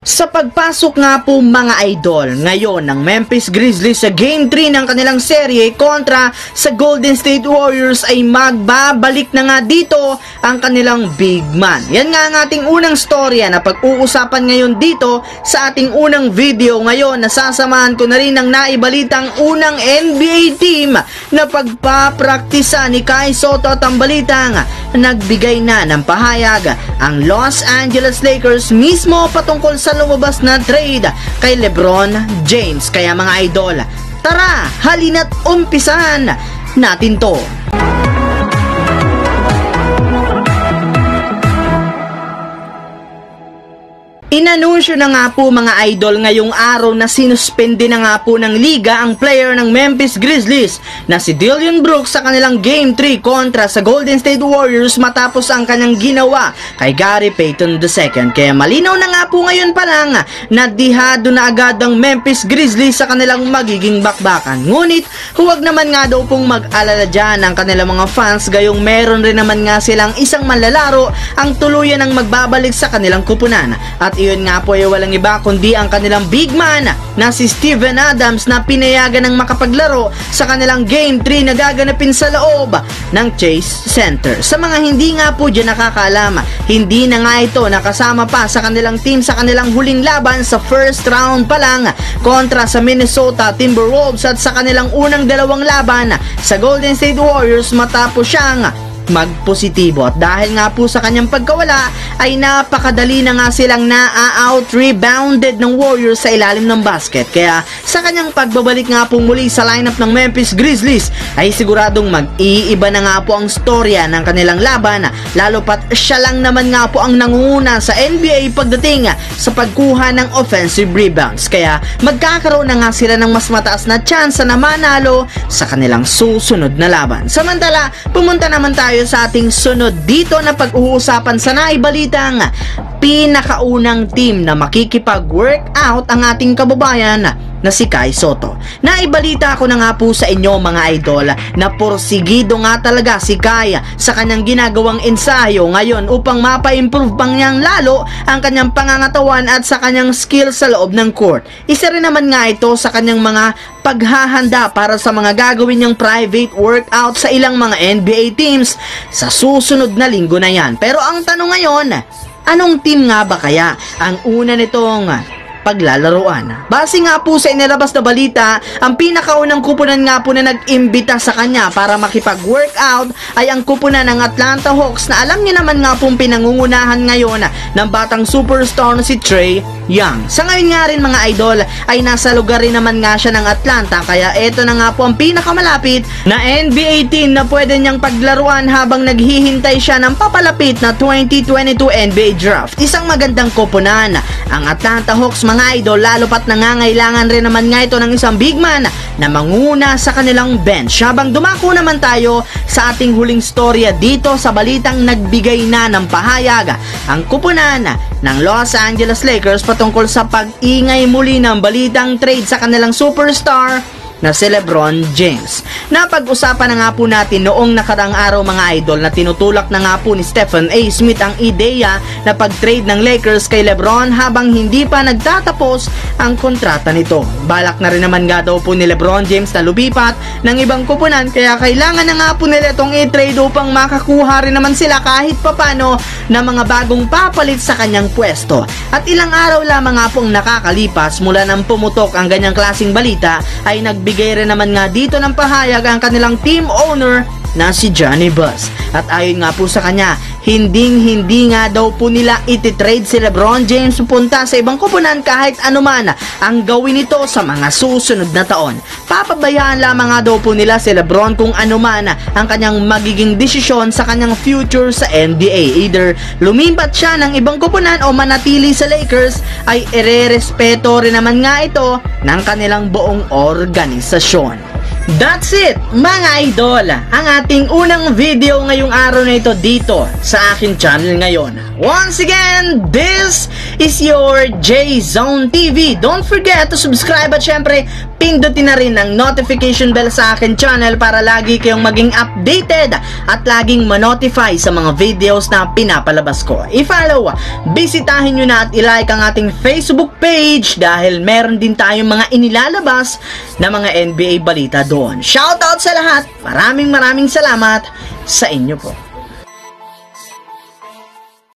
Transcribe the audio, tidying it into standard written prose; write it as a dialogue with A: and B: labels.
A: Sa pagpasok nga po mga idol ngayon ng Memphis Grizzlies sa Game 3 ng kanilang serye kontra sa Golden State Warriors ay magbabalik na nga dito ang kanilang big man. Yan nga ang ating unang storya na pag-uusapan ngayon dito sa ating unang video ngayon. Nasasamahan ko na rin ng naibalitang unang NBA team na pagpapraktisa ni Kai Sotto at ang balitang nagbigay na ng pahayag ang Los Angeles Lakers mismo patungkol sa lumabas na trade kay LeBron James. Kaya mga idol, tara, halina't umpisahan natin to. Inanunsyo na nga po mga idol ngayong araw na sinuspende na nga po ng liga ang player ng Memphis Grizzlies na si Dillon Brooks sa kanilang Game 3 kontra sa Golden State Warriors matapos ang kanyang ginawa kay Gary Payton II. Kaya malinaw na nga po ngayon pa lang na dihado na agad ang Memphis Grizzlies sa kanilang magiging bakbakan. Ngunit huwag naman nga daw pong mag-alala dyan ang kanilang mga fans gayong meron rin naman nga silang isang manlalaro ang tuluyan ng magbabalik sa kanilang kupunan. At iyon nga po ay walang iba kundi ang kanilang big man na si Steven Adams na pinayagan ng makapaglaro sa kanilang Game 3 na gaganapin sa loob ng Chase Center. Sa mga hindi nga po dyan nakakaalam, hindi na nga ito nakasama pa sa kanilang team sa kanilang huling laban sa first round pa lang kontra sa Minnesota Timberwolves at sa kanilang unang dalawang laban sa Golden State Warriors matapos siyang magpositibo. At dahil nga po sa kanyang pagkawala ay napakadali na nga silang na-out rebounded ng Warriors sa ilalim ng basket. Kaya sa kanyang pagbabalik nga po muli sa lineup ng Memphis Grizzlies ay siguradong mag-iiba na nga po ang storya ng kanilang laban, lalo pat siya lang naman nga po ang nangunguna sa NBA pagdating sa pagkuha ng offensive rebounds. Kaya magkakaroon na nga sila ng mas mataas na tsansa na manalo sa kanilang susunod na laban. Samantala, pumunta naman tayo sa ating sunod dito na pag-uusapan sa naibalitang pinakaunang team na makikipag-workout ang ating kababayan na si Kai Sotto. Naibalita ko na nga po sa inyo mga idol na porsigido nga talaga si Kai sa kanyang ginagawang ensayo ngayon upang mapa-improve pang niyang lalo ang kanyang pangangatawan at sa kanyang skill sa loob ng court. Isa rin naman nga ito sa kanyang mga paghahanda para sa mga gagawin niyang private workout sa ilang mga NBA teams sa susunod na linggo na yan. Pero ang tanong ngayon, anong team nga ba kaya ang una nitong paglalaruan? Base nga po sa inilabas na balita, ang pinakaunang kupunan nga po na nag-imbita sa kanya para makipag-workout ay ang kupunan ng Atlanta Hawks na alam niyo naman nga pong pinangungunahan ngayon ng batang superstar na si Trae Young. Sa ngayon nga rin mga idol ay nasa lugar rin naman nga siya ng Atlanta, kaya eto na nga po ang pinakamalapit na NBA team na pwede niyang paglaruan habang naghihintay siya ng papalapit na 2022 NBA Draft. Isang magandang kupunan ang Atlanta Hawks mga idol, lalo pat nangangailangan rin naman nga ito ng isang big man na manguna sa kanilang bench. Habang dumako naman tayo sa ating huling storya dito sa balitang nagbigay na ng pahayag ang kupunan ng Los Angeles Lakers patungkol sa pag-ingay muli ng balitang trade sa kanilang superstar na si LeBron James. Napag-usapan na nga po natin noong nakarang araw mga idol na tinutulak na nga po ni Stephen A. Smith ang ideya na pag-trade ng Lakers kay LeBron habang hindi pa nagtatapos ang kontrata nito. Balak na rin naman nga daw po ni LeBron James na lumipat ng ibang kupunan, kaya kailangan na nga po nila itong i-trade upang makakuha rin naman sila kahit papano na mga bagong papalit sa kanyang pwesto. At ilang araw lamang nga pong nakakalipas mula nang pumutok ang ganyang klaseng balita ay nagbigay rin naman nga dito ng pahayag ang kanilang team owner na si Johnny Buss. At ayon nga po sa kanya, hindi nga daw po nila ititrade si LeBron James pupunta sa ibang kupunan kahit anuman ang gawin nito sa mga susunod na taon. Papabayaan lamang nga daw po nila si LeBron kung anuman ang kanyang magiging desisyon sa kanyang future sa NBA. Either lumipat siya ng ibang kupunan o manatili sa Lakers ay irerespeto rin naman nga ito ng kanilang buong organisasyon. That's it, mga idol, ang ating unang video ngayong araw na ito dito sa aking channel ngayon. Once again, this is your J-Zone TV. Don't forget to subscribe at syempre, pindutin na rin ang notification bell sa aking channel para lagi kayong maging updated at laging ma-notify sa mga videos na pinapalabas ko. I-follow, bisitahin nyo na at i-like ang ating Facebook page dahil meron din tayong mga inilalabas na mga NBA balita doon. Shoutout sa lahat! Maraming salamat sa inyo po.